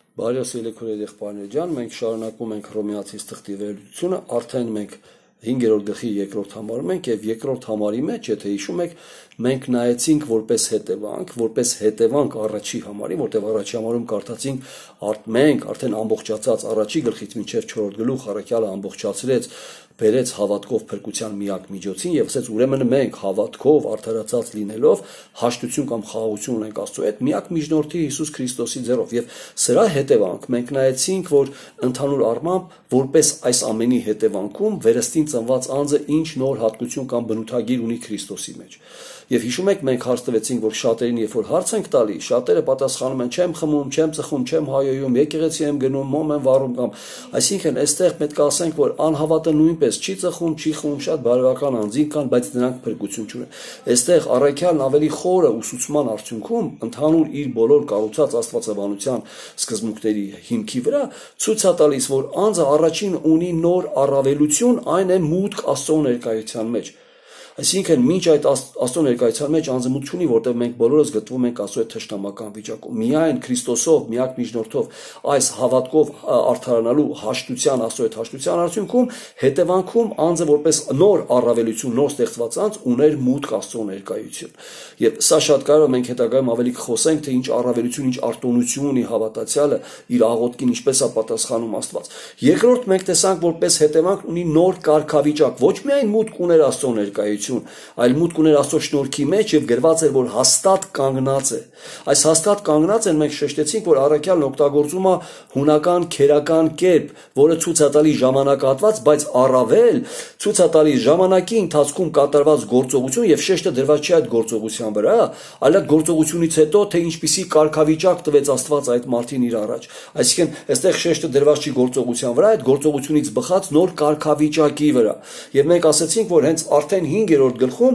Բարև սիրելի եղբայրներ ջան, մենք շարունակում ենք Հռոմեացիս թղթի վերլուծությունը, արդեն մենք 5-րդ գլխի 2-րդ համարում ենք եւ 2-րդ համարի մեջ, եթե հիշում եք, մենք նայեցինք որպես հետևանք առաջի համարի, որտեղ առաջի համարում կարդացինք մենք արդեն ամբողջացած առաջի գլխից մինչև 4-րդ գլուխ առաքյալը ամբողջացրեց բերեց հավատքով փրկության միակ միջոցին եւ ասեց ուրեմն մենք հավատքով արդարացած լինելով հաշտություն կամ խաղաղություն ունենք Աստծո հետ միակ միջնորդի Հիսուս Քրիստոսի ձեռով եւ սրա հետևանք մենք նայեցինք որ ընդհանուր առմամբ որպես այս ամենի հետևանքում վերստին ծնված անձը ինչ նոր հատկություն կամ բնութագիր ունի Քրիստոսի մեջ եւ հիշում եք մենք հարց տվեցինք որ շատերին երբ որ հարց ենք տալի շատերը պատասխանում են չեմ խմում, չեմ ծխում, չեմ հայոյում, եկեղեցի եմ գնում, մոմ եմ վառում կամ այսինքն այստեղ պետք է ասենք որ անհավատը նույնպես չի ծխում, չի խմում, շատ բարոյական անձինք կան, բայց դրանք փրկություն չունեն։ Այստեղ առաքյալն ավելի խորը ուսուցման արդյունքում ընդհանուր իր բոլոր կառուցած աստվածաբանության սկզբունքների հիմքի վրա ցույց է տալիս որ անձը առաջին ունի նոր առավելություն, այն է մուտք Աստծո ներկայության մեջ։ Այսինքն մինչ այդ Աստծո ներկայության մեջ անձը մուտք չունի, որտեղ մենք բոլորս գտնվում ենք Աստծո հետ թշնամական վիճակում։ Միայն Քրիստոսով, միակ միջնորդով այս հավատքով արդարանալու հաշտության, Աստծո հետ հաշտության արդյունքում հետևանքում անձը որպես նոր առավելություն, նոր ստեղծված անձ ուներ մուտք Աստծո ներկայություն։ Եվ սա շատ կարող է մենք հետագայում ավելի կխոսենք, թե ինչ առավելություն, ինչ արտոնություն ունի հավատացյալը իր աղոթքին ինչպես է պատասխանում Աստված։ Երկրորդ մենք տեսանք որպես հետևանք ունի նոր կարգավիճակ, ոչ միայն մուտք ուներ Աստծո ներկայություն, այլ մուտք ուներ Աստծո շնորհքի մեջ եւ գրված էր որ հաստատ կանգնած է։ Այս հաստատ կանգնած են մենք շեշտեցինք որ առաքյալն օգտագործում է հունական քերական կերպ, որը ցույց է տալի ժամանակահատված, բայց առավել ցույց է տալի ժամանակի ընթացքում կատարված գործողություն եւ շեշտը դրված չի այդ գործողության վրա, այլ այդ գործողությունից հետո թե ինչպիսի կարգավիճակ տվեց Աստված այդ մարդին իր առաջ։ Այսինքն այստեղ շեշտը դրված չի գործողության վրա, այդ գործողությունից բխած նոր կարգավիճակի վրա։ Եվ մենք ասացինք որ հենց արդեն 5-րդ գլխում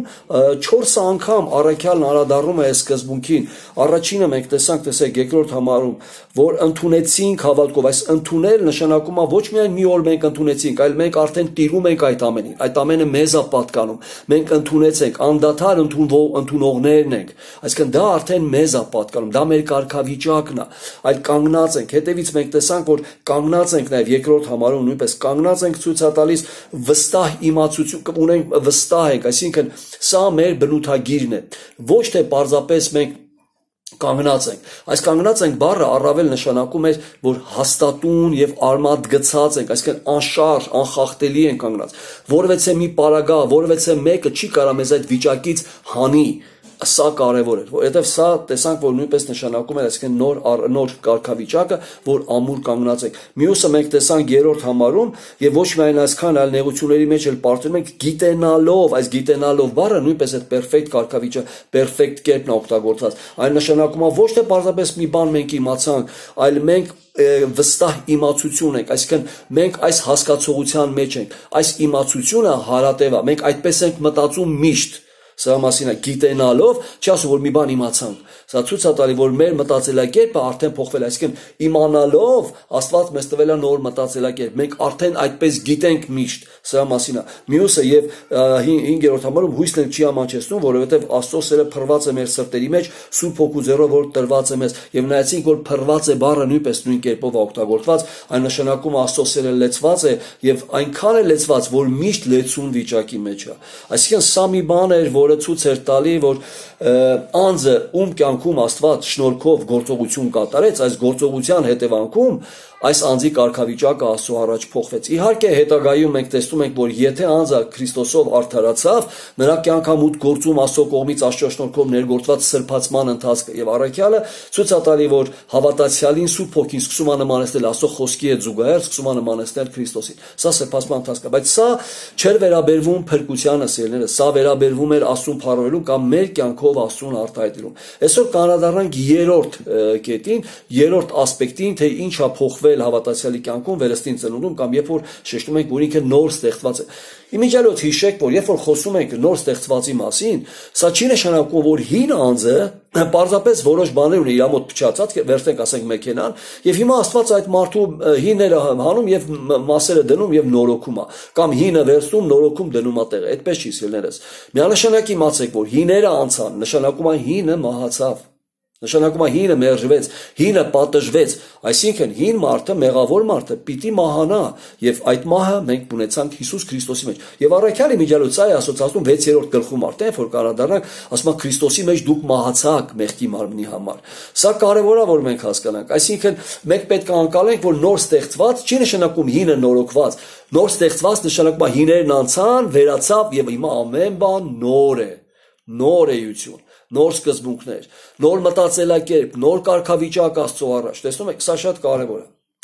4 անգամ առաքյալն անդրադառնում է այս սկզբունքին։ Առաջինը մենք տեսանք, տեսեք, երկրորդ համարում, որ ընդունեցինք հավատքով, այս ընդունել նշանակում է ոչ միայն մի օր մենք ընդունեցինք, այլ մենք արդեն տիրում ենք այդ ամենին։ Այդ ամենը մեզ է պատկանում։ Մենք ընդունեցենք, անդադար ընդունողներն ենք։ Այսինքն դա արդեն մեզ է պատկանում, դա մեր կարգավիճակն է։ Այլ կանգնած ենք։ Հետևից մենք տեսանք, որ կանգնած ենք նաև երկրորդ համարում նույնպես կանգնած ենք ցույց է տալիս վստահ իմացություն ունենք վստահ ենք, այսինքն սա մեր բնութագիրն է։ Ոչ թե պարզապես մենք կանգնած ենք։ Այս կանգնած ենք բառը առավել նշանակում է, որ հաստատուն եւ արմատ գցած ենք, այսինքն անշարժ, անխախտելի ենք կանգնած։ Որևէ մի պարագա, որևէ մեկը չի կարող մեզ այդ վիճակից հանի։ Սա կարևոր է, որովհետև սա տեսանք, որ նույնպես նշանակում է, այսինքն նոր կարգավիճակը, որ ամուր կանգնած ենք։ Մյուսը մենք տեսանք երրորդ համարում եւ ոչ միայն այսքան, այլ նեղությունների մեջ էլ պարզում ենք գիտենալով, այս գիտենալով բառը նույնպես այդ պերֆեկտ կարգավիճակ, պերֆեկտ կերպն է օգտագործված։ Այն նշանակում է ոչ թե պարզապես մի բան մենք իմացանք, այլ մենք վստահ իմացություն ենք, այսինքն մենք այս հասկացողության մեջ ենք։ Այս իմացությունը հարատև է, մենք այդպես ենք մտածում միշտ։ Սա մասին է գիտենալով, չի ասում որ մի բան իմացանք։ Սա ցույց է տալի որ մեր մտածելակերպը արդեն փոխվել է, այսինքն իմանալով Աստված մեզ տվել է նոր մտածելակերպ։ Մենք արդեն այդպես գիտենք միշտ։ Սա մասին է։ Մյուսը եւ 5-րդ համարում հույսն էլ չի ամաչեցնում, որովհետեւ Աստծո սերը փռված է մեր սրտերի մեջ, Սուրբ Հոգու ձեռով որ տրված է մեզ։ Եվ նայեցինք որ փռված է բառը նույնպես նույն կերպով է օգտագործված, այն նշանակում է Աստծո սերը լեցված է եւ այնքան է լեցված, որ միշտ լեցուն վիճակի մեջ է։ Այսինքն սա մի բան է, որը ցույց էր տալի, որ անձը ում կյանքում Աստված շնորհքով գործողություն կատարեց, այս գործողության հետևանքում այս անձի կարգավիճակը Աստծո առաջ փոխվեց։ Իհարկե հետագայում մենք տեսնում ենք, որ եթե անձը Քրիստոսով արդարացավ, նրա կյանքամուտ գործում Աստծո կողմից Աստծո շնորհքով ներգործված սրբացման ընթացքը եւ առաքյալը ցույց է տալի, որ հավատացյալին Սուրբ Հոգին սկսում է նմանեցնել Աստծո խոսքի հետ զուգահեռ, սկսում է նմանեցնել Քրիստոսին։ Սա սրբացման ընթացք է, բայց սա չէր վերաբերվում փրկությանը, սիրելիներս, սա վերաբերվում էր Աստծուն փառվելուն կամ մեր կյանքով Աստծուն արտահայտելուն։ Այսօր կանդրադառնանք երրորդ կետին, երրորդ ասպեկտին, թե ինչ է փոխվել հավատացյալի կյանքում վերստին ծնունդում կամ երբ որ շեշտում ենք որ ինքը նոր ստեղծված է։ Իմիջիալոց հիշեք, որ երբ որ խոսում ենք նոր ստեղծվածի մասին, սա չի նշանակում որ հին անձը պարզապես որոշ բաներ ունի իր մոտ փչացած, վերցնենք ասենք մեքենան, եւ հիմա Աստված այդ մարդու հինները հանում եւ մասերը դնում եւ նորոգում է, կամ հինը վերցնում, նորոգում դնում է տեղը։ Այդպես չի սիրելիներս։ Միանշանակ իմացեք, որ հիները անցան, նշանակում է հինը մահացավ։ Նշանակում է հինը մերժվեց, հինը պատժվեց, այսինքն հին մարդը, մեղավոր մարդը պիտի մահանա, եւ այդ մահը մենք ունեցանք Հիսուս Քրիստոսի մեջ։ Եվ առաքյալի միջոցով այ ասոցացնում 6-րդ գլխում արդեն, որ կարադառնանք, ասում է Քրիստոսի մեջ դուք մահացաք մեղքի մարմնի համար։ Սա կարևոր է, որ մենք հասկանանք, այսինքն մենք պետք է անցալենք, որ նոր ստեղծված չի նշանակում հինը նորոգված, նոր ստեղծված նշանակում է հիներն անցան, վերացավ եւ հիմա ամեն բան նոր է, նոր էություն, նոր սկզբունքներ, նոր մտածելակերպ, նոր կարգավիճակ Աստծո առաջ։ Տեսնում եք, սա շատ կարևոր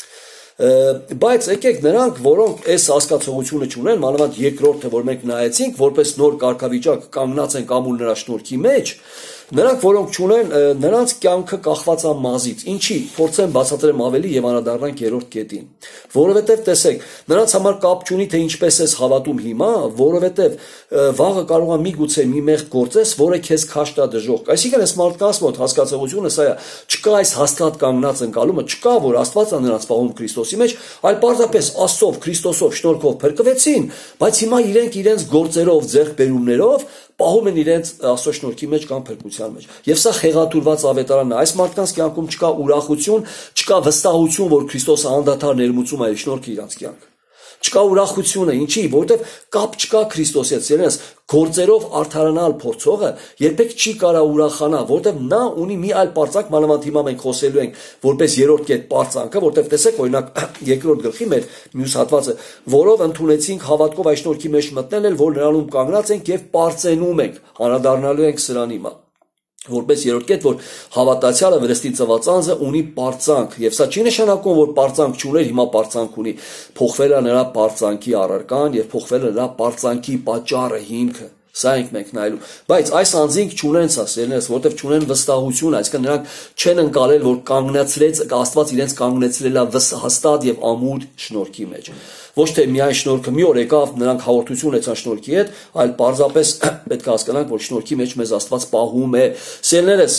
է։ Բայց եկեք նրանք, որոնք այս հասկացողությունը չունեն, մանավանդ երկրորդը, որ մենք նայեցինք, որպես նոր կարգավիճակ կանգնած են ամուլ նրա շնորհքի մեջ, նրանք, որոնք չունեն, նրանց կյանքը կախված է մազից։ Ինչի՞, փորձեմ բացատրեմ ավելի եւ անդրադառնանք երրորդ կետին։ Որովհետեւ տեսեք, նրանց համար կապ չունի թե ինչպես ես հավատում հիմա, որովհետեւ վաղը կարող է միգուցե մի մեղք գործես, որը քեզ քաշ տա դժոխք։ Այսինքն այս մարդկանց մոտ հասկացողությունը սա է, չկա այս հաստատ կանգնած ընկալումը, չկա որ Աստված է նրանց պահում Քրիստոսի մեջ, այլ պարզապես Աստծով, Քրիստոսով շնորհքով փրկվեցին, բայց հիմա իրենք իրենց գործերով, ձեռքբերումներով պահում են իրենց Աստծո շնորհքի մեջ կամ փրկության մեջ։ Եւ սա խեղաթյուրված ավետարանն է։ Այս մարդկանց կյանքում չկա ուրախություն, չկա վստահություն, որ Քրիստոսը անդադար ներմուծում է իր շնորհքը իրանց կյանք։ Չկա ուրախությունը, ինչի, որովհետև կապ չկա Քրիստոսի հետ, սիրելիներս, գործերով արդարանալ փորձողը երբեք չի կարա ուրախանա, որովհետև նա ունի մի այլ պարծանք, մանավանդ հիմա մենք խոսելու ենք որպես երրորդ կետ պարծանքը, որովհետև տեսեք, օրինակ երկրորդ գլխի մեր մյուս հատվածը, որով ընդունեցինք հավատքով այս շնորհքի մեջ մտնել, որ նրանում կանգնած ենք եւ պարծենում ենք, անդրադառնալու ենք սրան հիմա։ Որպես երրորդ կետ, որ հավատացյալը վրեստի ծված անձը ունի պարծանք, եւ սա չի նշանակում, որ պարծանք չուներ, հիմա պարծանք ունի, փոխվել է նրա պարծանքի առարկան եւ փոխվել է նրա պարծանքի պատճառը, հիմքը։ Սա ենք մենք նայելու, բայց այս անձինք չունեն սա, սերներս, որտեվ չունեն վստահություն, այսինքն նրանք չեն ընկալել, որ կանգնեցրեց Աստված իրենց կանգնեցրել է հաստատ եւ ամուր շնորհքի մեջ։ Ոչ թե միայն շնորհքը մի օր եկավ, նրանք հաղորդություն ունեցան շնորհքի հետ, այլ պարզապես պետք է հասկանանք, որ շնորհքի մեջ մեզ Աստված պահում է։ Սերներս,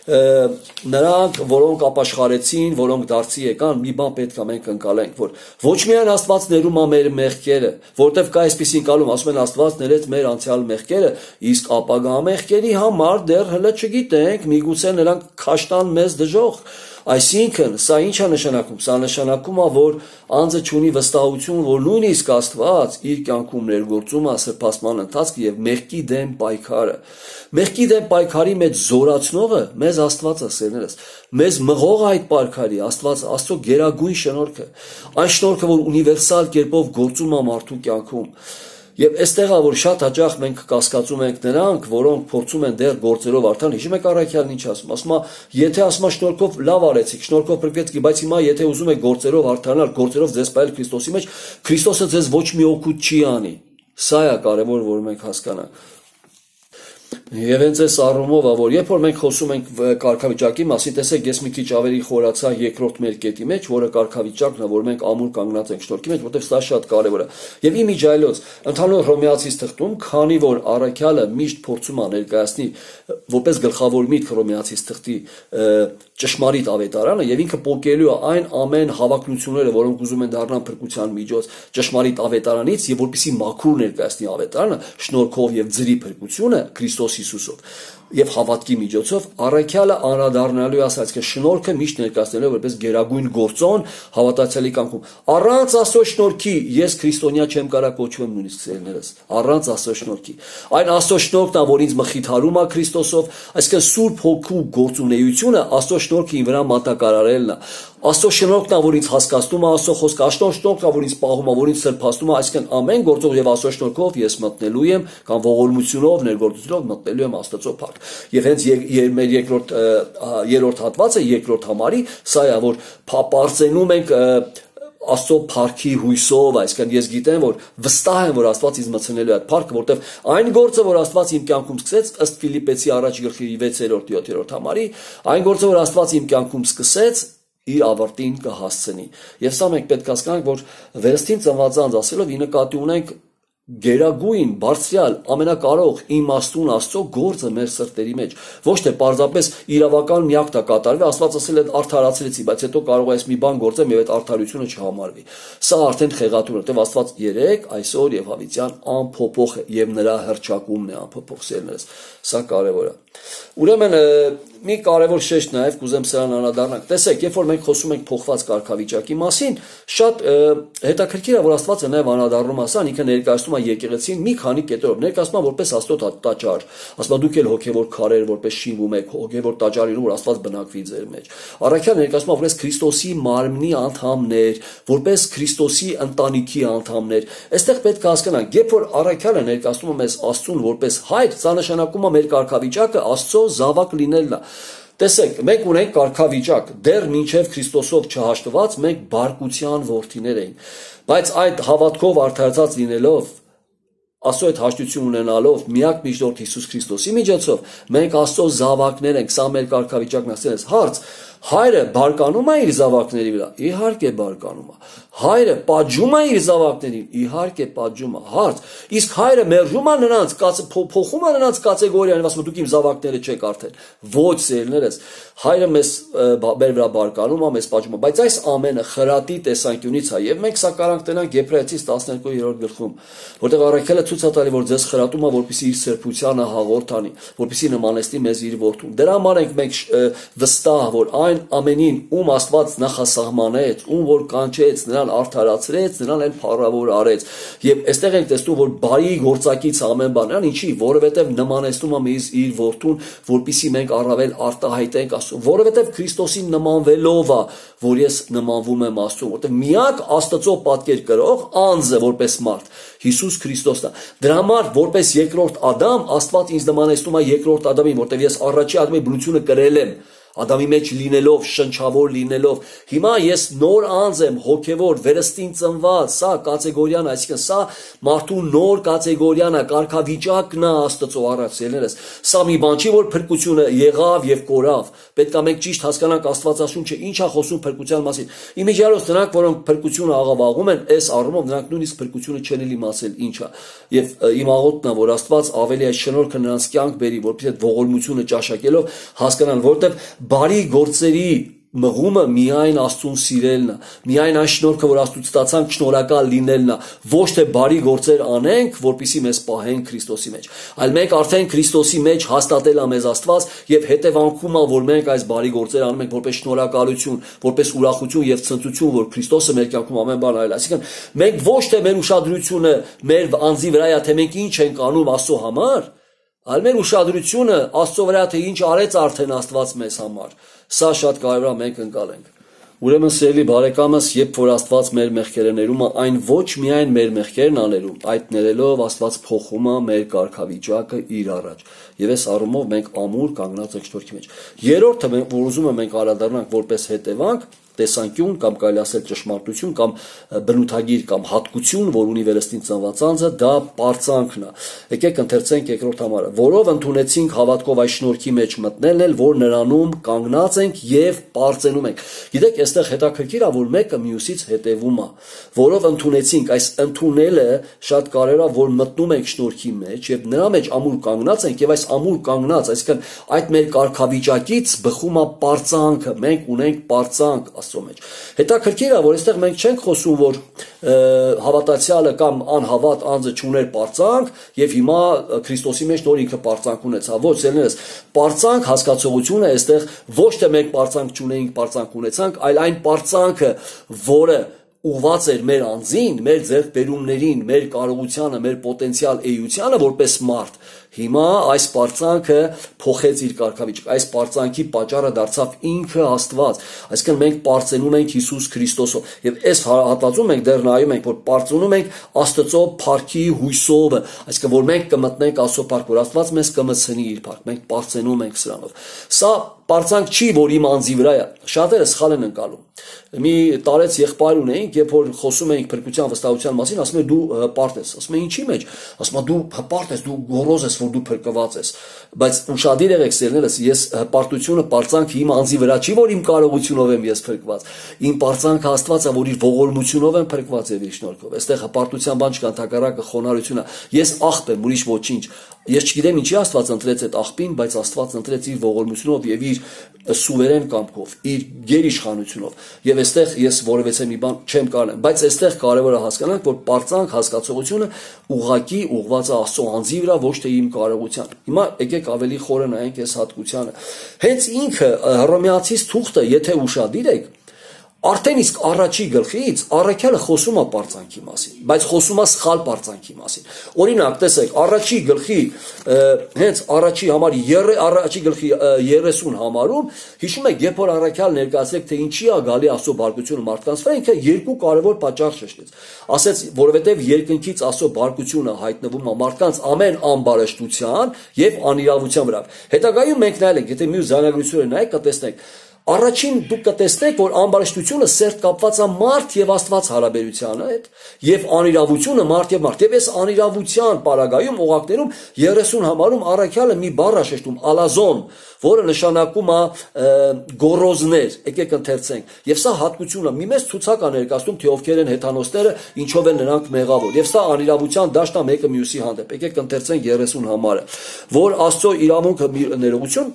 նրանք, որոնք ապաշխարեցին, որոնք դարձի եկան, մի բան պետք է մենք ընկալենք, որ ոչ միայն Աստված ներում է մեր մեղքերը, որտեվ կա այսպիսի ընկալում, ասում են Աստված ներեց մեր անցյալ մեղքերը, իսկ ապագա մեղքերի համար դեռ հələ չգիտենք, միգուցե նրանք քաշ տան մեզ դժոխք։ Այսինքն, սա ինչ է նշանակում, սա նշանակում է, որ անձը չունի վստահություն, որ նույնիսկ Աստված իր կյանքում ներգործում է սրբացման ընթացքը եւ մեղքի դեմ պայքարը։ Մեղքի դեմ պայքարի մեջ զորացնողը մեզ Աստված է, սերներս։ Մեզ մղող այդ պայքարի Աստծո գերագույն շնորհքը, այն շնորհքը, որ ունիվերսալ կերպով գործում է մարդու կյանքում։ Եվ այստեղ է, որ շատ հաճախ մենք կասկածում ենք նրանք, որոնք փորձում են դեռ գործերով արդեն, հիշում եք առաքյալն ինչ ասում, ասում է, եթե ասում է շնորհքով լավ արեցիք, շնորհքով փրկվեցիք, բայց հիմա եթե ուզում եք գործերով արդարանալ, գործերով ձեզ պահել Քրիստոսի մեջ, Քրիստոսը ձեզ ոչ մի օգուտ չի անի։ Սա է կարևոր, որ մենք հասկանանք։ Եվ հենց այս առումով է, որ երբ որ մենք խոսում ենք կարգավիճակի մասին, տեսեք, ես մի քիչ ավելի խորացա երկրորդ մեր կետի մեջ, որը կարգավիճակն է, որ մենք ամուր կանգնած ենք շնորհքի մեջ, որտեղ սա շատ կարևոր է։ Եվ իմիջայլոց, ընդհանուր Հռոմեացիս թղթում, քանի որ առաքյալը միշտ փորձում է ներկայացնի որպես գլխավոր միտք Հռոմեացիս թղթի ճշմարիտ ավետարանը, եւ ինքը պոկելու է այն ամեն հավակնությունները, որոնք ուզում են դառնան փրկության միջոց ճշմարիտ ավետարանից, եւ որպեսզի մաքուր ներկայացնի ավետարանը շնորհքով եւ ձրի փրկությունը Քրիստոս Հիսուսով եւ հավատքի միջոցով առաքյալը անդրադառնալու է ասած, કે շնորհքը միշտ ներկայացնելու որպես գերագույն գործոն հավատացյալի կյանքում։ Առանց Աստծո շնորհքի ես քրիստոնյա չեմ կարող կոչվեմ նույնիսկ սերներս։ Առանց Աստծո շնորհքի։ Այն Աստծո շնորհքն է, որ ինձ մխիթարում է Քրիստոսով, այսինքն Սուրբ Հոգու գործունեությունը Աստծո շնորհքը ինձ վրա մատակարարելն է։ Աստծո շնորհքն է, որ ինձ հասկացնում է Աստծո խոսքը, Աստծո շնորհքն է, որ ինձ պահում է, որ ինձ սրբացնում է, այսինքն ամեն գործով եւ Աստծո շնորհքով ես մտնելու եմ կամ ողորմությունով, ներգործությունով մտնելու եմ Աստծո փառք։ Եվ հենց մեր երրորդ հատվածը, երկրորդ համարի, սա է, որ պարծենում ենք Աստծո փառքի հույսով, այսինքն ես գիտեմ, որ վստահ եմ, որ Աստված ինձ մցնելու է այդ փառքը, որտեվ այն գործը, որ Աստված իմ կյանքում սկսեց, ըստ Ֆիլիպպեցի 1:6-7 համարի, այն գործը, որ Աստված իմ կյանքում սկսեց, իր ավարտին կհասցնի։ Եվ սա մենք պետք է հասկանանք, որ վերստին ծնված անձ ասելով ի նկատի ունենք գերագույն, բարձրյալ, ամենակարող, իմաստուն Աստծո գործը մեր սրտերի մեջ։ Ոչ թե պարզապես իրավական մի ակտ է կատարվի, Աստված ասել է արդարացրեցի, բայց հետո կարող է այս մի բան գործեմ եւ այդ արդարությունը չհամարվի։ Սա արդեն խեղաթյուրն է, որտեղ Աստված երեք, այսօր եւ հավիտյան անփոփոխ է եւ նրա հռչակումն է անփոփոխ սերներս։ Սա կարեւոր է։ Ուրեմն մի կարևոր շեշտ նաև կուզեմ սրան անդրադառնանք։ Տեսեք, երբ որ մենք խոսում ենք փոխված կարգավիճակի մասին, շատ հետաքրքիր է, որ Աստվածը նաև անդրադառնում է սան, ինքը ներկայացնում է եկեղեցին մի քանի կետերով, ներկայացնում է որպես Աստծո տաճար, ասում է դուք էլ հոգևոր քարեր որպես շինվում եք, հոգևոր տաճարին, որ Աստված բնակվի ձեր մեջ։ Առաքյալը ներկայացնում է որպես Քրիստոսի մարմնի անդամներ, որպես Քրիստոսի ընտանիքի անդամներ։ Այստեղ պետք է հասկանանք, երբ որ առաքյալը ներկայացնում է մեզ Աստծուն որպես հայր, սա նշանակում է մեր կարգավիճակը Աստծո զավակ լինելն է։ Տեսեք, մենք ունենք կարգավիճակ, դեռ մինչև Քրիստոսով չհաշտված մենք բարկության որդիներ ենք, բայց այդ հավատքով արդարացած լինելով, Աստծո հետ հաշտություն ունենալով միակ միջնորդ Հիսուս Քրիստոսի միջոցով մենք Աստծո զավակներ ենք, սա մեր կարգավիճակն է։ Հարց. հայրը բարկանում է իր զավակների վրա, իհարկե բարկանում է։ Հայրը պատժում է իր զավակներին, իհարկե պատժում է։ Հարց. իսկ հայրը մերժում է նրանց, փոխում է նրանց կատեգորիան, ասում է դուք իմ զավակները չեք արդեն։ Ոչ, սերներս, հայրը մեր վրա բարկանում է, մեզ պատժում է, բայց այս ամենը խրատի տեսանկյունից է, եւ մենք սա կարող ենք տենանք Եբրայեցիս 12-րդ գլխում, որտեղ առաքյալը ցույց է տալի, որ ձեզ խրատում է, որպեսզի իր սրբությանը հաղորդ անի, որպեսզի նմանեցնի մեզ իր որդուն։ Դրա համար ենք մենք վստահ, որ այն ամենին, ում Աստված նախասահմանեց, ում որ կանչեց, նրան արդարացրեց, նրան էլ փառավոր արեց։ Եվ այստեղ ենք տեսնում, որ բարի գործակից ամեն բան, նրան ինչի, որովհետև նմանեցնում է մեզ իր որդուն, որպեսզի մենք առավել արտահայտենք Աստծուն, որովհետև Քրիստոսին նմանվելով է, որ ես նմանվում եմ Աստծուն, որովհետև միակ Աստծո պատկեր կրող անձը որպես մարդ Հիսուս Քրիստոսն է։ Դրա համար որպես երկրորդ Ադամ Աստված ինձ նմանեցնում է երկրորդ Ադամին, որովհետև ես առաջի Ադամի բնությունը կրել եմ, Ադամի մեջ լինելով, շնչավոր լինելով, հիմա ես նոր անձ եմ, հոգևոր, վերստին ծնված, սա կատեգորիան, այսինքն սա մարդու նոր կատեգորիան է, կարգավիճակն է Աստծո առաջ ելներս։ Սա մի բան չի, որ փրկությունը եղավ եւ կորավ։ Պետք է մենք ճիշտ հասկանանք Աստվածաշունչը ինչ է խոսում փրկության մասին։ Իմիջիալոց նրանք, որոնք փրկությունը աղավաղում են, այս առումով նրանք նույնիսկ փրկությունը չեն էլ իմացել ինչ է։ Եվ իմ աղոթքն է, որ Աստված ավելի այս շնորհքը նրանց կյանք բերի, որպեսզի այդ ողորմությունը ճաշակելով հասկանան, որտեղ բարի գործերի մղումը միայն Աստծուն սիրելն է, միայն այն շնորհքը, որ Աստծուց ստացանք, շնորհակալ լինելն է, ոչ թե բարի գործեր անենք, որպեսզի մեզ պահեն Քրիստոսի մեջ, այլ մենք արդեն Քրիստոսի մեջ հաստատել է մեզ Աստված եւ հետևանքում է, որ մենք այս բարի գործերը անում ենք որպես շնորհակալություն, որպես ուրախություն եւ ցնծություն, որ Քրիստոսը մեր կյանքում ամեն բան արել է։ Այսինքն մենք ոչ թե մեր ուշադրությունը մեր անձի վրա է, թե մենք ինչ ենք անում Աստծո համար, այլ մեր ուշադրությունը Աստծո վրա, թե ինչ արեց արդեն Աստված մեզ համար։ Սա շատ կարևոր է մենք ընկալենք։ Ուրեմն սիրելի բարեկամս, երբ որ Աստված մեր մեղքերը ներում է, այն ոչ միայն մեր մեղքերն աներում, այդ ներելով Աստված փոխում է մեր կարգավիճակը իր առաջ։ Եվ այս առումով մենք ամուր կանգնած ենք շնորհքի մեջ։ Երրորդը, որ ուզում եմ մենք անդրադառնանք որպես հետևանք, տեսանկյուն կամ կարելի ասել ճշմարտություն կամ բնութագիր կամ հատկություն, որ ունի վերստին ծնված անձը, դա պարծանքն է։ Եկեք ընթերցենք երկրորդ համարը, որով ընդունեցինք հավատքով այս շնորհքի մեջ մտնելն էլ, որ նրանում կանգնած ենք եւ պարծենում ենք։ Գիտեք, այստեղ հետաքրքիր է, որ մեկը մյուսից հետևում է, որով ընդունեցինք, այս ընդունելը շատ կարևոր է, որ մտնում ենք շնորհքի մեջ եւ նրա մեջ ամուր կանգնած ենք եւ այս ամուր կանգնած, այսինքն այդ մեր կարգավիճակից բխում է պարծանքը, մենք ունենք պարծանք Աստծո մեջ։ Հետաքրքիր է, որ այստեղ մենք չենք խոսում, որ հավատացյալը կամ անհավատ անձը չուներ պարծանք եւ հիմա Քրիստոսի մեջ նոր ինքը պարծանք ունեցավ։ Ոչ, ելներս, պարծանք հասկացողությունը այստեղ ոչ թե մենք պարծանք չունեինք, պարծանք ունեցանք, այլ այն պարծանքը, որը ուղված էր մեր անձին, մեր ձեռքբերումներին, մեր կարողությանը, մեր պոտենցիալ էությանը որպես մարդ, հիմա այս պարծանքը փոխեց իր կարգավիճակը, այս պարծանքի պատճառը դարձավ ինքը Աստված, այսինքն մենք պարծենում ենք Հիսուս Քրիստոսով, եւ այս հատվածում մենք դեռ նայում ենք, որ պարծենում ենք Աստծո փառքի հույսով, այսինքն որ մենք կմտնենք Աստծո փառք, որ Աստված մեզ կմցնի իր փառք, մենք պարծենում ենք սրանով։ Սա պարծանք չի, որ իմ անձի վրա է, շատերը սխալ են ընկալում։ Մի տարեց եղբայր ունեինք, երբ որ խոսում էինք փրկության վստահության մասին, ասում է դու հպարտ ես, ասում է ինչի մեջ, ասում է դու հպարտ ես, դու գոռոզ ես, որ դու փրկված ես, բայց ուշադիր եղեք սերներս, ես հպարտությունը պարծանքը իմ անձի վրա չի, որ իմ կարողությունով եմ ես փրկված, իմ պարծանքը Աստված է, որ իր ողորմությունով եմ փրկված եւ իր շնորհքով, այստեղ հպարտության բան չկա, ընդհակառակը խոնարհություն է, ես աղբ եմ, ուրիշ ոչինչ, ես չգիտեմ ինչի Աստված ընտրեց այդ աղբին, բայց Աստված ընտրեց իր ողորմությունով եւ իր սուվերեն կամքով, իր գերիշխանությունով, եւ այստեղ ես որևէ մի բան չեմ կարել, բայց այստեղ կարեւոր է հասկանանք, որ պարծանք հասկացողությունը ուղղակի ուղղված է Աստծո անձի վրա, ոչ թե իմ կարողության։ Հիմա եկեք ավելի խորը նայենք այս հատկությանը։ Հենց ինքը Հռոմեացիս թուղթը, եթե ուշադիր եք, արդեն իսկ առաջի գլխից առաքյալը խոսում է պարծանքի մասին, բայց խոսում է սխալ պարծանքի մասին։ Օրինակ, տեսեք, առաջի գլխի հենց առաջի համար առաջի գլխի 30 համարում հիշում եք, երբ որ առաքյալ ներկայացրեք, թե ինչի է գալի Աստծո բարկությունը մարդկանց վրա, ինքը երկու կարևոր պատճառ շեշտեց։ Ասեց, որովհետև երկնքից Աստծո բարկությունը հայտնվում է մարդկանց ամեն ամբարշտության եւ անիրավության վրա։ Հետագայում մենք նայենք, եթե մյուս զանազանությունները նայեք, կտեսնենք Առաջին դուք կտեսնեք, որ ամբարշտությունը սերտ կապված է մարդ եւ Աստված հարաբերությանը հետ եւ անիրավությունը մարդ եւ մարդ։ Եվ այս անիրավության պարագայում օղակներում 30 համարում առաքյալը մի բառ է շեշտում ալազոն, որը նշանակում է գոռոզներ, եկեք ընթերցենք։ Եվ սա հատկությունը մի մեծ ցուցակ է ներկայացնում, թե ովքեր են հեթանոսները, ինչով են նրանք մեղավոր։ Եվ սա անիրավության դաշտ է մեկը մյուսի հանդեպ։ Եկեք ընթերցենք 30 համարը, որ Աստծո իրավունքը ներողություն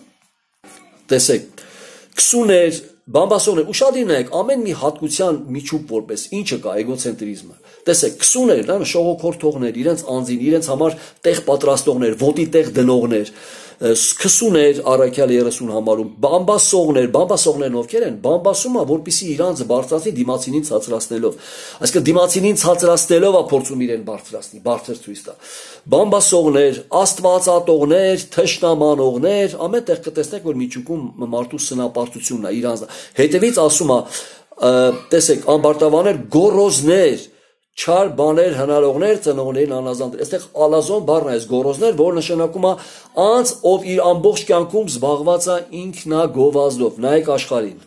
տեսեք քսուներ, բամբասողներ, ուշադիր նայեք, ամեն մի հատկության միջուկ որպես ինչը կա էգոցենտրիզմը։ Տեսեք, քսուներ, դա շողոքորթողներ, իրենց անձին, իրենց համար տեղ պատրաստողներ, ոտի տեղ դնողներ, քսուներ առաքյալ 30 համարում, բամբասողներն ովքեր են, բամբասում է, որպեսզի իր անձը բարձրացնի դիմացինին ցածրացնելով։ Այսինքն դիմացինին ցածրացնելով է փորձում իրեն բարձրացնի, բարձր ցույց տա։ Բամբասողներ, աստվածատողներ, թշնամանողներ, ամեն տեղ կտեսնեք, որ միջուկում մարդու սնապարտությունն է, իր անձը։ Հետևից ասում է, տեսեք, ամբարտավաներ, գոռոզներ, չար բաներ հնարողներ ծնողներին անազանդ։ Այստեղ ալազոն բառն է, այս գոռոզներ, որ նշանակում է անձ, ով իր ամբողջ կյանքում զբաղված է ինքնագովազդով։ Նայեք աշխարհին։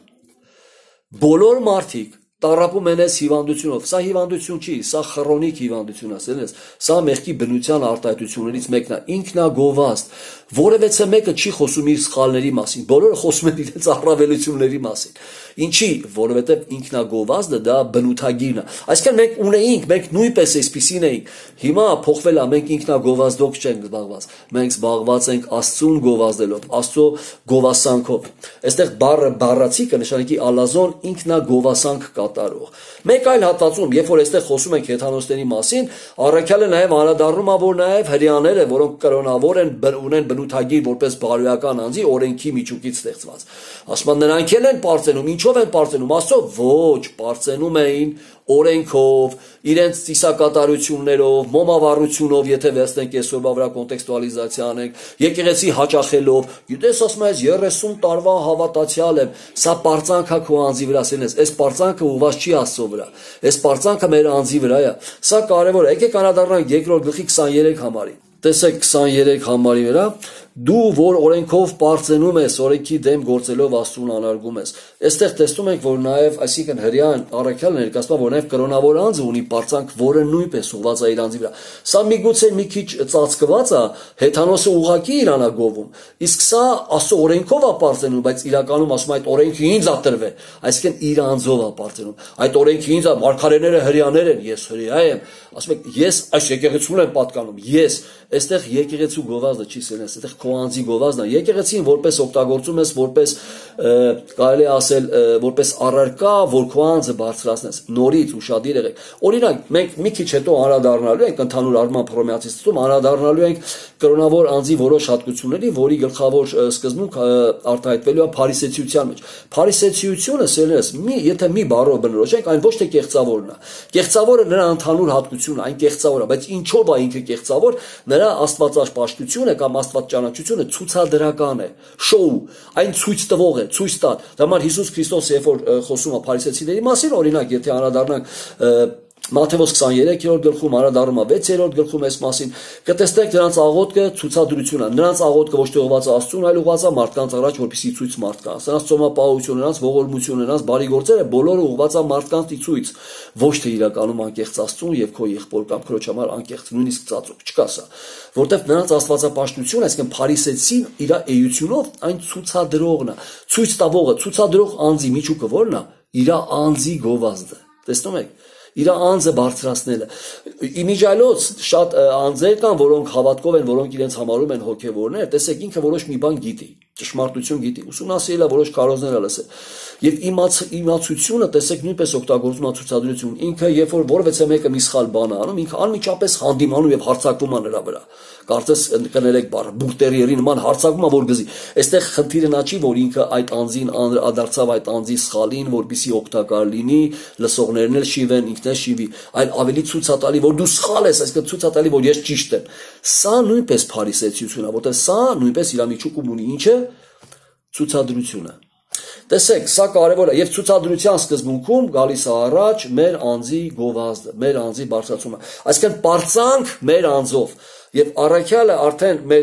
Բոլոր մարդիկ տառապում են այս հիվանդությունով։ Սա հիվանդություն չի, սա քրոնիկ հիվանդություն է, ասելես։ Սա մեղքի բնության արտահայտություններից մեկն է, ինքնագովազդ։ Որևէ մեկը չի խոսում իր սխալների մասին, բոլորը խոսում են իրենց առավելությունների մասին։ Ինչի, որովհետև ինքնագովազդը դա բնութագիրն է։ Այսինքն մենք նույնպես այսպիսին էինք։ Հիմա փոխվել է, մենք ինքնագովազդով չենք զբաղված։ Մենք զբաղված ենք Աստծուն գովազդելով, Աստծո գովասանքով։ Այստեղ բառացիկը նշանակի ալազոն ինքնագովասանք կատարող։ Մեկ այլ հատվածում, երբ որ այստեղ խոսում ենք հեթանոսների մասին, առաքյալը նաև անդրադառնում է, որ նաև հрьяաները, որոնք կրոնավոր են, ունեն բնութագիր որպես բարոյական անձի օրենքի միջուկից ստեղծված։ Ասում են նրանք են պարծենում, ինչով են պարծենում, Աստծո ոչ, պարծենում էին օրենքով, իրենց ծիսակատարություններով, մոմավառությունով, եթե վերցնենք այսօրվա վրա կոնտեքստուալիզացիա անենք, եկեղեցի հաճախելով, գիտես ասում ես 30 տարվա հավատացյալ եմ, սա պարծանք է քո անձի վրա, ասեն ես, այս պարծանքը ուղղված չի Աստծո վրա, այս պարծանքը մեր անձի վրա է, սա կարևոր է, եկեք անդրադառնանք երկրորդ գլխի 23 համարին, տեսեք 23 համարի վրա, դու որ օրենքով պարծենում ես, օրենքի դեմ գործելով Աստծուն անարգում ես։ Այստեղ տեսնում ենք, որ նաև, այսինքն հрьяան առաքյալը ներկայացնում, որ նաև կրոնավոր անձը ունի պարծանք, որը նույնպես ուղղված է իր անձի վրա։ Սա միգուցե մի քիչ ծածկված է, հեթանոսը ուղղակի իրան է գովում։ Իսկ սա Աստծո օրենքով է պարծենում, բայց իրականում ասում այդ օրենքը ինձ է տրվել, այսինքն իր անձով է պարծենում։ Այդ օրենքը ինձ է, մարգարեները հрьяաներ են, ես հрья եմ։ Ասում եք, ես այս եկեղեցուն եմ պատկանում, ես այստեղ եկեղեցու գովազդը չի սերնես, այստեղ քո անձի գովազդն է։ Եկեղեցին որպես օգտագործում ես, որպես կարելի ասել, որպես առարկա, որ քո անձը բարձրացնես։ Նորից ուշադիր եղեք։ Օրինակ, մենք մի քիչ հետո անդրադառնալու ենք ընդհանուր առմամբ Հռոմեացիս թվում անդրադառնալու ենք կրոնավոր անձի որոշ հատկությունների, որի գլխավոր սկզբունք արտահայտվելու է փարիսեցիության մեջ։ Փարիսեցիությունը սերնես, եթե մի բառով բնորոշենք, այն ոչ թե կեղծավորն է։ Կեղծավորը նրա ընդհանուր հատկությունն է, այն կեղծավոր է, բայց ինչով է ինքը կեղծավոր, նրա աստվածաշփաշտությունը կամ աստվածճանաչությունը ցուցադրական է, շոու, այն ցույց տվող է, ցույց տալ։ Դա համար Հիսուս Քրիստոսը երբ որ խոսում է փարիսեցիների մասին, օրինակ, եթե անդրադառնանք Մատթեոս 23-րդ գլխում, անդրադառնում է 6-րդ գլխում այս մասին, կտեսնեք նրանց աղոթքը ցուցադրություն է, նրանց աղոթքը ոչ թե ուղղված է Աստծուն, այլ ուղղված է մարդկանց առաջ, որպեսզի ցույց մարդկանց, նրանց ծոմապահություն, նրանց ողորմություն, նրանց բարի գործերը բոլորը ուղղված է մարդկանց ցույց, ոչ թե իրականում անկեղծ Աստծուն եւ քո եղբոր կամ քրոջ համար անկեղծ, նույնիսկ ծածուկ չկա սա, որտեղ նրանց աստվածապաշտությունը, այսինքն փարիսեցին իր էությունով այն ցուցադրողն է, ցույց տվողը, ցուցադրող անձի միջուկը ո՞րն է, իր անձի գովազդը, տեսնում եք, իր անձը բարձրացնելը, իմիջիալոց շատ անձեր կան, որոնք հավատքով են, որոնք իրենց համարում են հոգևորներ, տեսեք ինքը որոշ մի բան գիտի, ճշմարտություն գիտի, ուսումնասիրել է որոշ քարոզներ է լսել, եւ իմացությունը տեսեք նույնպես օգտագործում է ցուցադրություն, ինքը երբ որ որևէ մեկը մի սխալ բան է անում, ինքը անմիջապես հանդիմանում եւ հարձակվում է նրա վրա, կարծես կներեք բառը, բուլտերիերի նման հարձակվում է որ գզի, այստեղ խնդիրը նա չի, որ ինքը այդ անձին անդրադարձավ այդ անձի սխալին, որպեսզի օգտակար լինի, լսողներն էլ շիվեն, ինքն էլ շիվի, այլ ավելի ցույց է տալի, որ դու սխալ ես, այսինքն ցույց է տալի, որ ես ճիշտ եմ, սա նույնպես փարիսեցություն է, որտեղ սա նույնպես իր միջուկում ունի, ինչը ցուցադրությունը։ Տեսեք, սա կարևոր է եւ ցուցադրության սկզբունքում գալիս է առաջ մեր անձի գովազդը, մեր անձի բարձրացումը, այսինքն պարծանք մեր անձով եւ առաքյալը արդեն մեր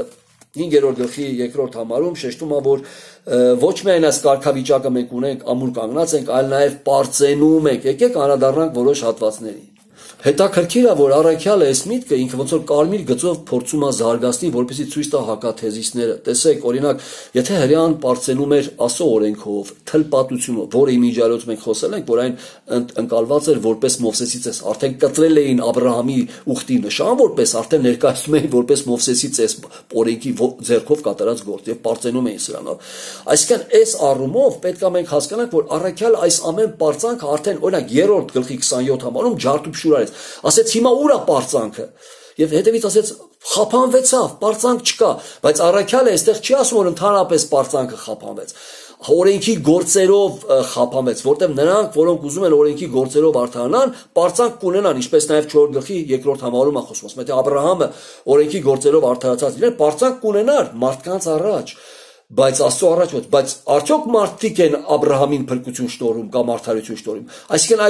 5-րդ գլխի 2-րդ համարում շեշտում է, որ ոչ միայն այս կարգավիճակը մենք ունենք, ամուր կանգնած ենք, այլ նաեւ պարծենում ենք, եկեք անդրադառնանք որոշ հատվածների։ Հետաքրքիր է, որ առաքյալը այս միտքը ինքը ոնց որ կարմիր գծով փորձում է զարգացնել, որպեսզի ցույց տա հակաթեզիսները։ Տեսեք, օրինակ, եթե հрьяան պարծենում էր Աստծո օրենքով, թլպատությունով, որը իմիջիալոց մենք խոսել ենք, որ այն ընկալված էր որպես Մովսեսի ծես, արդեն կտրել էին Աբրահամի ուխտի նշան, որպես արդեն ներկայացնում էին որպես Մովսեսի ծես, օրենքի ձեռքով կատարած գործ եւ պարծենում էին սրանով։ Այսինքն, այս առումով պետք է մենք հասկանանք, որ առաքյալը այս ամեն պարծանքը արդեն օրինակ 3-րդ գլխի 27 համարում ջարդուփշուր արեց, ասեց հիմա ուր է պարծանքը եւ հետեւից ասեց խափանվեցավ, պարծանք չկա, բայց առաքյալը այստեղ չի ասում, որ ընդհանրապես պարծանքը խափանվեց, օրենքի գործերով խափանվեց, որտեղ նրանք, որոնք ուզում են օրենքի գործերով արդարանան, պարծանք կունենան, ինչպես նաեւ 4 գլխի 2-րդ համարում է խոսում, ասում է թե Աբրահամը օրենքի գործերով արդարացած լիներ, պարծանք կունենար մարդկանց առաջ, բայց Աստծո առաջ ոչ, բայց արդյոք մարդիկ են Աբրահամին փրկություն շնորհում կամ արդարություն շնորհում, այսինքն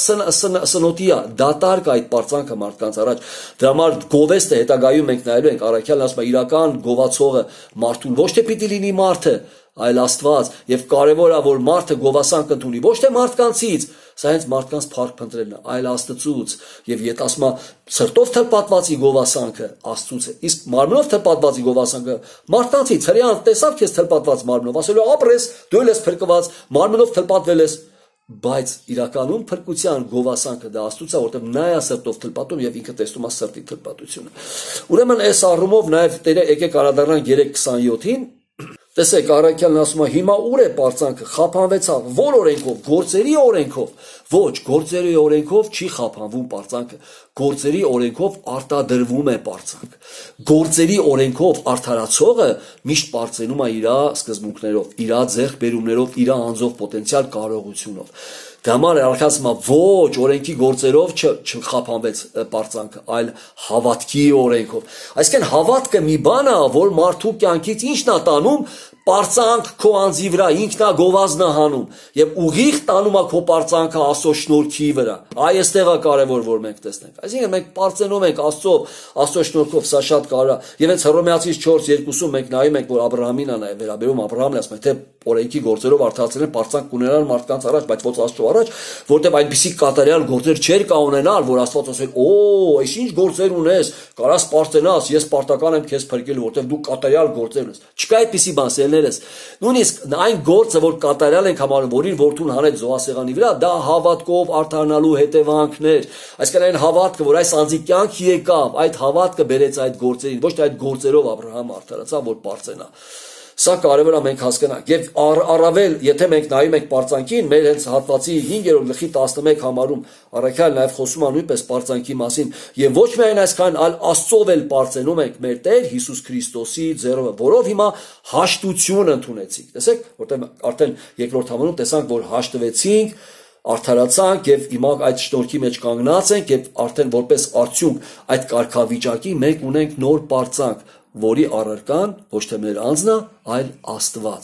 այդ սնոտի է, դատարկ այդ պարծանքը մարդկանց առաջ, դրա համար գովեստը հետագայում մենք նայելու ենք, առաքյալն ասում է իրական գովացողը մարդուն ոչ թե պիտի լինի մարդը, այլ Աստված, եւ կարեւոր է, որ մարդը գովասանք ընդունի, ոչ թե մարդկանցից, սա հենց մարդկանց փառք փնտրելն է, այլ Աստծուց, եւ եթե ասում է սրտով թլպատվածի գովասանքը Աստծուց է, իսկ մարմնով թլպատվածի գովասանքը մարդկանցից, հрьяան տեսավ քեզ թլպատված մարմնով, ասելու ապրես, դու ես փրկված, մարմնով թլպատվել ես, բայց իրականում փրկության գովասանքը դա Աստծուց է, որտեղ նա է սրտով թլպատում եւ ինքը տեսնում է սրտի թլպատությունը։ Ուրեմն այս առումով նաեւ եկեք անդրադառնանք 3:27-ին, տեսեք, առաքյալն ասում է հիմա ուր է պարծանքը, խափանվեցավ, որ օրենքով, գործերի օրենքով, ոչ, գործերի օրենքով չի խափանվում պարծանքը, գործերի օրենքով արտադրվում է պարծանք, գործերի օրենքով արդարացողը միշտ պարծենում է իր սկզբունքներով, իր ձեռքբերումներով, իր անձով պոտենցիալ կարողությունով։ Դա համար առաքյալը ոչ օրենքի գործերով չխափանվեց պարծանքը, այլ հավատքի օրենքով։ Այսինքն հավատքը մի բան է, որ մարդու կյանքից ինչն է տանում, պարծանք քո անձի վրա, ինքն է գովազդը հանում եւ ուղիղ տանում է քո պարծանքը Աստծո շնորհքի վրա։ Այստեղ է կարեւոր որ մենք տեսնենք։ Այսինքն մենք պարծենում ենք Աստծո շնորհքով, սա շատ կարևոր է։ Եվ հենց Հռոմեացիս 4:2-ում մենք նայում ենք, որ Աբրահամին է նաեւ վերաբերում, Աբրահամն ասում է, թե օրենքի գործերով արդարացել են պարծանք կունենան մարդկանց առաջ, բայց ոչ Աստծո առաջ, որտեղ այնպիսի կատարյալ գործեր չեր կա ունենալ, որ Աստված ասել, «Օ, այս ինչ գործեր ունես, կարաս պարծենաս, ես պարտական եմ քեզ փրկելու, որտեղ դու կատարյալ գործեր ունես»։ Չկա այդպիսի բան, սերներս։ Նույնիսկ այն գործը, որ կատարյալ ենք համարում, որին որդուն հանեց զոհասեղանի վրա, դա հավատքով արդարանալու հետևանքներ։ Այսինքն այն հավատքը, որ այս անձի կյանքի եկավ, այդ հավատքը բերեց այդ գործերին, ոչ թե այդ գործերով Աբրահամը արդարացավ, որ պարծենա։ Սա կարևոր է մենք հասկանանք եւ առավել եթե մենք նայում ենք պարծանքին մեր հենց հատվածի 5-րդ գլխի 11 համարում առաքյալ նաեւ խոսում է նույնպես պարծանքի մասին եւ ոչ միայն այսքան այլ Աստծով էլ պարծենում ենք մեր Տեր Հիսուս Քրիստոսի ձեռով որով հիմա հաշտություն ընդունեցինք տեսեք որտեղ արդեն երկրորդ համարում տեսանք որ հաշտվեցինք արդարացանք եւ հիմա այդ շնորհքի մեջ կանգնած ենք եւ արդեն որպես արդյունք այդ կարգավիճակի մենք ունենք նոր պարծանք որի առարկան ոչ թե մեր անձն է, այլ Աստված։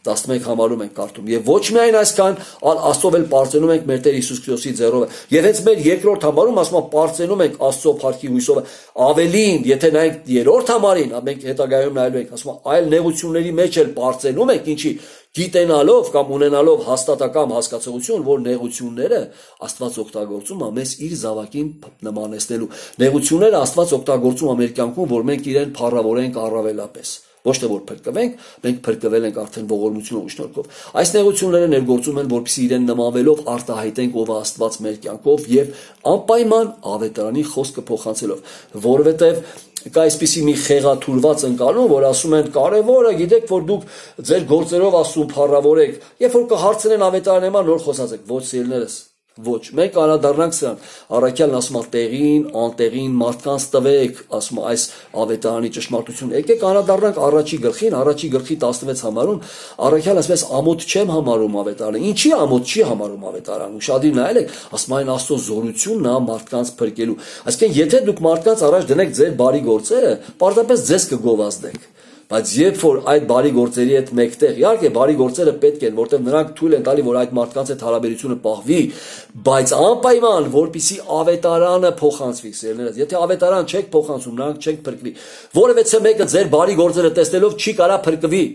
11 համարում ենք կարդում եւ ոչ միայն այսքան, այլ Աստծով էլ պարծենում ենք մեր Տեր Հիսուս Քրիստոսի ձեռով եւ հենց մեր երկրորդ համարում ասում է պարծենում ենք Աստծո փառքի հույսով ավելին, եթե նայենք երրորդ համարին, մենք հետագայում նայելու ենք, ասում է այլ նեղությունների մեջ էլ պարծենում ենք, ինչի գիտենալով կամ ունենալով հաստատակամ հասկացողություն, որ նեղությունները Աստված օգտագործում է մեզ իր զավակին նմանեցնելու։ Նեղությունները Աստված օգտագործում է մեր կյանքում, որ մենք իրեն փառավորենք առավելապես։ Ոչ թե որ փրկվենք, մենք փրկվել ենք արդեն ողորմությունով ու շնորհքով։ Այս նեղությունները ներգործում են, որպեսզի իրեն նմանվելով արտահայտենք ով է Աստված մեր կյանքով եւ անպայման ավետարանի խոսքը փոխանցելով, որովհետեւ կա այսպիսի մի խեղաթուրված ընկալում, որ ասում են կարևորը գիտեք, որ դուք ձեր գործերով Աստծուն փառավորեք, երբ որ կհարցնեն ավետարանի նման նոր խոսացեք, ոչ սիրելիներս, ոչ, մենք անդրադառնանք սրան, առաքյալն ասում է տեղին, անտեղին մարդկանց տվեք, ասում է այս ավետարանի ճշմարտությունը, եկեք անդրադառնանք առաջի գլխի 16 համարում, առաքյալը ասես ամոթ չեմ համարում ավետարանը, ինչի ամոթ չի համարում ավետարանը, ուշադիր նայել եք, ասում այն Աստծո զորությունն է մարդկանց փրկելու, այսինքն եթե դուք մարդկանց առաջ դնեք ձեր բարի գործերը, պարզապես ձեզ կգովազդեք։ Բայց երբ որ այդ բարի գործերի հետ մեկտեղ, իհարկե բարի գործերը պետք են, որտեղ նրանք թույլ են տալի, որ այդ մարդկանց հետ հարաբերությունը պահվի, բայց անպայման, որպեսզի ավետարանը փոխանցվի, սիրելիներս, եթե ավետարան չեք փոխանցում, նրանք չենք փրկվի։ Որևէ մեկը ձեր բարի գործերը տեսնելով չի կարա փրկվի։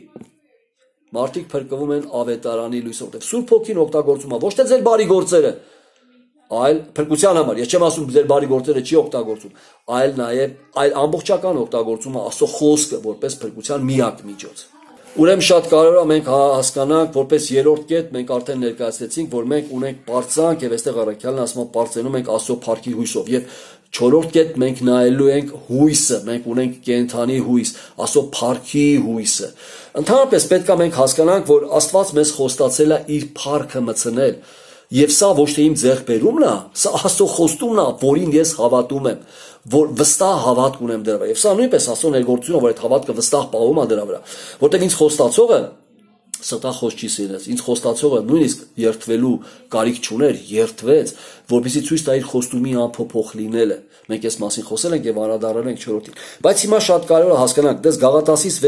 Մարդիկ փրկվում են ավետարանի լույսով, որտեղ Սուրբ Հոգին օգտագործում է ոչ թե ձեր բարի գործերը, այլ փրկության համար, ես չեմ ասում ձեր բարի գործերը չի օգտագործում, այլ նաև այլ ամբողջական օգտագործում է Աստծո խոսքը որպես փրկության միակ միջոց։ Ուրեմն շատ կարևոր է մենք հասկանանք, որպես երրորդ կետ մենք արդեն ներկայացրեցինք, որ մենք ունենք պարծանք եւ այստեղ առաքյալն ասում է պարծենում ենք Աստծո փառքի հույսով եւ չորրորդ կետ մենք նայելու ենք հույսը, մենք ունենք կենթանի հույս, Աստծո փառքի հույսը։ Ընդհանրապես պետք է մենք հասկանանք, որ Աստված մեզ խոստացել է իր փառքը մցնել։ Եվ սա ոչ թե իմ ձեռքբերումն է, սա Աստծո խոստումն է, որին ես հավատում եմ, որ վստահ հավատք ունեմ դրա վրա։ Եվ սա նույնպես Աստծո ներգործությունը, որ այդ հավատքը վստահ պահում է դրա վրա, որտեղ ինձ խոստացողը ստախոս չի սիրես, ինձ խոստացողը նույնիսկ երթվելու կարիք չուներ, երթվեց, որպեսզի ցույց տա իր խոստումի անփոփոխ լինելը։ Մենք այս մասին խոսել ենք եւ անդրադառնալ ենք 4-ին։ Բայց հիմա շատ կարևոր է հասկանանք, դες Գաղատացիս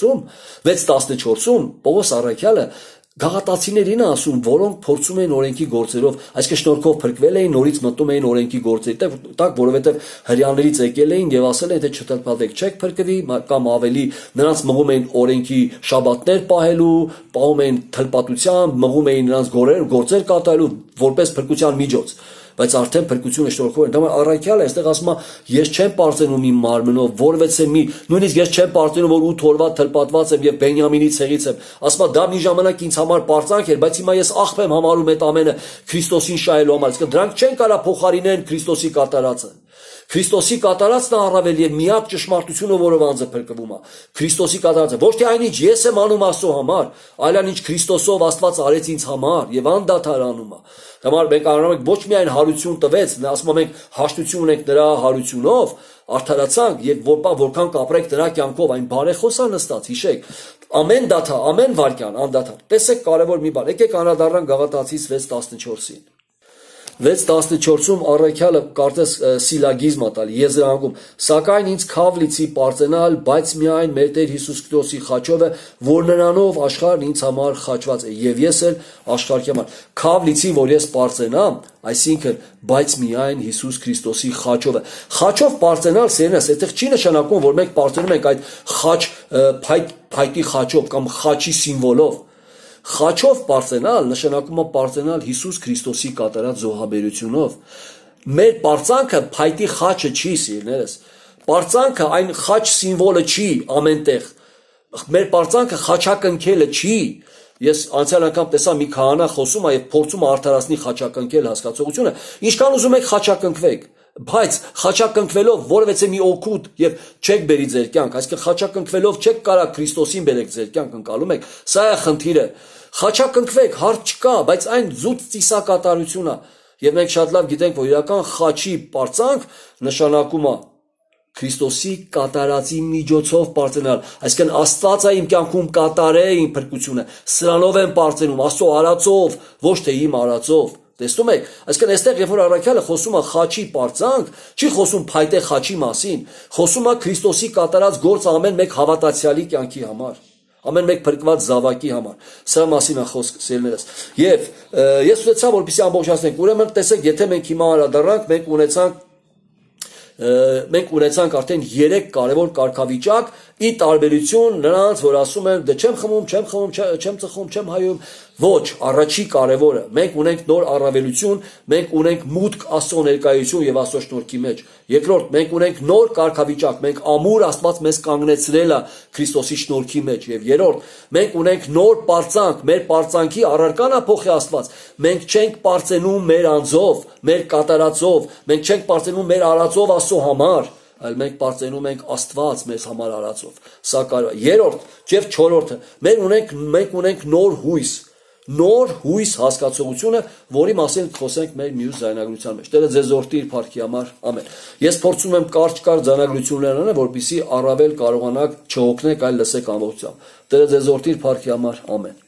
6:14-ում Պողոս առաքյալը Գաղատացիներին է ասում, որոնք փորձում էին օրենքի գործերով, այսինքն շնորհքով փրկվել էին, նորից մտնում էին օրենքի գործերի տակ, որովհետև հрьяաներից եկել էին եւ ասել էին, թե չթլփատեք չեք փրկվի, կամ ավելի նրանց մղում էին օրենքի շաբաթներ պահելու, պահում էին թլփատությամբ, մղում էին նրանց գործեր կատարելու որպես փրկության միջոց։ Բայց արդեն փրկությունը շնորհքով են։ Դա առաքյալը այստեղ ասում է, ես չեմ պարծենում իմ մարմնով, որովհետեւ նույնիսկ ես չեմ պարծենում, որ 8 օրվա թլպատված եմ եւ Բենյամինի ցեղից եմ։ Ասում է, դա մի ժամանակ ինձ համար պարծանք էր, բայց հիմա ես աղբ եմ համարում այդ ամենը Քրիստոսին շահելու համար։ Իսկ դրանք չեն կարա փոխարինեն Քրիստոսի կատարածը։ Քրիստոսի կատարածն առավել եւ միակ ճշմարտությունը, որով անձը փրկվում է։ Քրիստոսի կատարածը ոչ թե այնինչ ես եմ անում Աստծո համար, այլ այնինչ Քրիստոսով Աստված արեց ինձ համար եւ անդադար անում է։ Համար մենք առնում ենք ոչ միայն հարություն տվեց, ասում ենք հաշտություն ունենք նրա հարությունով, արդարացանք եւ որքան կապրեք նրա կյանքով, այն բարեխոս է նստած, հիշեք։ Ամեն դաթա, ամեն վարքյան անդադար։ Տեսեք կարևոր մի բան։ Եկեք անդրադառնանք Գաղատացիս 6:14-ին։ 6:14-ում առաքյալը կարծես սիլագիզմ է տալի, եզրահանգում, սակայն ինձ քավ լիցի պարծենալ, բայց միայն մեր Տեր Հիսուս Քրիստոսի խաչով է, որ նրանով աշխարհն ինձ համար խաչված է, եւ ես էլ աշխարհի համար։ Քավ լիցի, որ ես պարծենամ, այսինքն, բայց միայն Հիսուս Քրիստոսի խաչով է։ Խաչով պարծենալ, սերնես, այդտեղ չի նշանակում, որ մենք պարծենում ենք այդ խաչ փայտի խաչով կամ խաչի սիմվոլով։ Խաչով պարծենալ նշանակում է պարծենալ Հիսուս Քրիստոսի կատարած զոհաբերությունով։ Մեր պարծանքը փայտի խաչը չի, սիրելիներս։ Պարծանքը այն խաչ սիմվոլը չի ամենտեղ։ Մեր պարծանքը խաչակնքելը չի։ Ես անցյալ անգամ տեսա մի քահանա խոսում է եւ փորձում է արդարացնի խաչակնքել հասկացողությունը։ Ինչքան ուզում եք խաչակնքվեք, բայց խաչակնքվելով որևէ մի օգուտ եւ չեք բերի ձեր կյանք, այսինքն խաչակնքվելով չեք կարա Քրիստոսին բերեք ձեր կյանք, ընկալում եք, սա է խնդիրը։ Խաչակնքվեք, հարց չկա, բայց այն զուտ ծիսակատարություն է։ Եվ մենք շատ լավ գիտենք, որ իրական խաչի պարծանք նշանակում է Քրիստոսի կատարածի միջոցով պարծենալ, այսինքն Աստված է իմ կյանքում կատարե իմ փրկությունը, սրանով եմ պարծենում, Աստծո արածով, ոչ թե իմ արածով։ Տեսնում եք, այսինքն այստեղ երբ որ առաքյալը խոսում է խաչի պարծանք, չի խոսում փայտե խաչի մասին, խոսում է Քրիստոսի կատարած գործ ամեն մեկ հավատացյալի կյանքի համար։ Ամեն մեկ փրկված զավակի համար։ Սրա մասին է խոսքը, սիրելիներս։ Եվ ես ուզեցա, որպեսզի ամբողջացնենք, ուրեմն տեսեք, եթե մենք հիմա անդրադառնանք, մենք ունեցանք արդեն 3 կարևոր կարգավիճակ, ի տարբերություն նրանց, որ ասում են, դե չեմ խմում, չեմ ծխում, չեմ հայում, ոչ, առաջի կարևորը, մենք ունենք նոր առավելություն, մենք ունենք մուտք Աստծո ներկայություն եւ Աստծո շնորհքի մեջ։ Երկրորդ, մենք ունենք նոր կարգավիճակ, մենք ամուր Աստված մեզ կանգնեցրել է Քրիստոսի շնորհքի մեջ, եւ երրորդ, մենք ունենք նոր պարծանք, մեր պարծանքի առարկան է փոխի Աստված։ Մենք չենք պարծենում մեր անձով, մեր կատարածով, մենք չենք պարծենում մեր արածով Աստծո համար, այլ մենք պարծենում ենք Աստված մեզ համար արածով։ Սա կարևոր։ Երրորդ եւ չորրորդը, մենք ունենք նոր հույս հասկացողությունը, որի մասին խոսենք մեր մյուս ձայնագրության մեջ։ Տերը ձեզ օրհնի իր փառքի համար։ Ամեն։ Ես փորձում եմ կարճ ձայնագրություններ անել, որպեսզի առավել կարողանաք չհոգնեք, այլ լսեք ամբողջությամբ։ Տերը ձեզ օրհնի իր փառքի համար։ Ամեն։